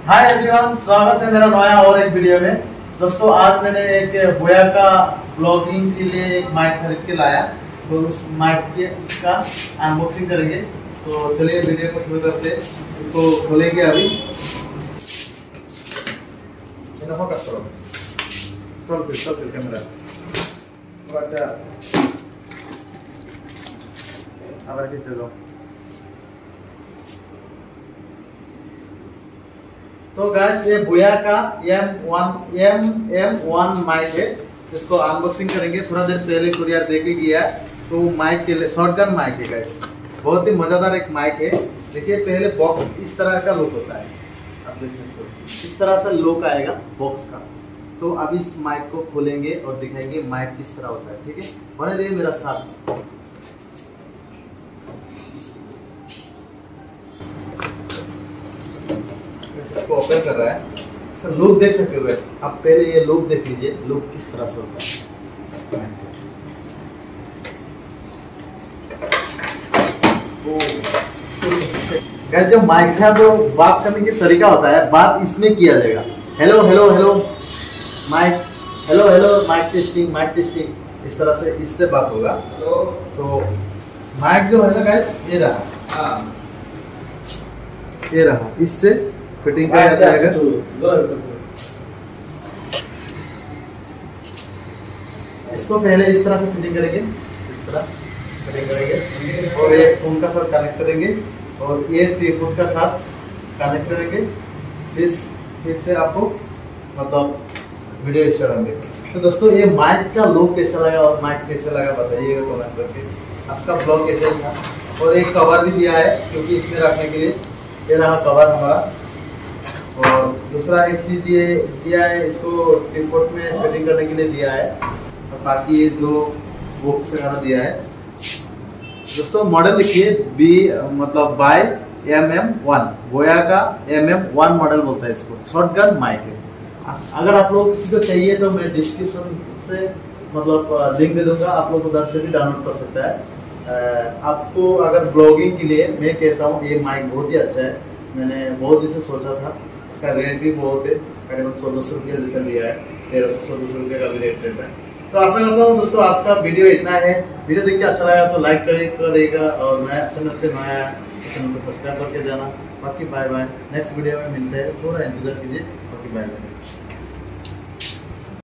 Hi everyone, स्वागत है मेरा नया और एक वीडियो में। दोस्तों आज मैंने एक बोया का ब्लॉगिंग के लिए एक माइक खरीद के लाया, तो उस माइक के का अनबॉक्सिंग करेंगे। तो चलिए वीडियो को शुरू करते हैं। इसको खोलेंगे अभी। चल कैमरा अच्छा अब चलो। तो गाइस ये बोया का M1 माइक है, इसको अनबॉक्सिंग करेंगे। थोड़ा देर पहले कुरियर देके गया, तो माइक के लिए शॉटगन माइक है गाइस, बहुत ही मजेदार एक माइक है। देखिए पहले बॉक्स इस तरह का लुक होता है, आप देख सकते हो इस तरह से लुक आएगा बॉक्स का। तो अब इस माइक को खोलेंगे और दिखाएंगे माइक किस तरह होता है। ठीक है, बने रहिए मेरा साथ। इसको ओपन कर रहा है, सर लुक देख सकते हो वैसे। आप पहले ये लुक देख लीजिए, लुक किस तरह से होता है। गाइस जो माइक का जो बात करने की तरीका होता है, बात इसमें किया जाएगा। Hello hello hello mic, hello hello mic testing, mic testing, इस तरह से इससे बात होगा। तो माइक जो है ना गाइस, ये रहा, ये रहा, इससे फिटिंग किया जाएगा। इसको पहले इस तरह से फिटिंग करेंगे, इस तरह फिटिंग करेंगे और एक फोन का साथ कनेक्ट करेंगे और ये ट्रिपॉड का साथ कनेक्ट करेंगे। फिर से आपको मतलब वीडियो स्टार्ट होंगे। तो दोस्तों ये माइक का लुक कैसा लगा और माइक कैसा लगा बताइएगा कमेंट करके। आज का ब्लॉग कैसे था, और एक कवर भी दिया है क्योंकि इसमें रखने के लिए, ये रहा कवर हमारा। और दूसरा एक चीज ये दिया है, इसको ट्रिपॉड में फिटिंग करने के लिए दिया है, और बाकी ये जो बॉक्स वगैरह दिया है। दोस्तों मॉडल देखिए मतलब बाय MM1, बोया का MM1 मॉडल बोलता है इसको। शॉटगन माइक है। अगर आप लोग किसी को चाहिए तो मैं डिस्क्रिप्शन से मतलब लिंक दे दूंगा, आप लोग उधर से भी डाउनलोड कर सकता है। आपको अगर ब्लॉगिंग के लिए मैं कहता हूँ ये माइक बहुत ही अच्छा है। मैंने बहुत दिन से सोचा था, इसका रेट भी बहुत है, करीबन 1400 रुपये जैसा लिया है, 1300-1400 रुपये का भी रेट रहता है। तो आशा करता हूँ दोस्तों आज का वीडियो इतना है। वीडियो देख के अच्छा लगा तो लाइक करेगा, और नया चैनल पे नया है तो चैनल को सब्सक्राइब करके जाना। बाकी बाय बाय, नेक्स्ट वीडियो में मिलते हैं, थोड़ा इंतजार कीजिए। बाकी बाय बाय।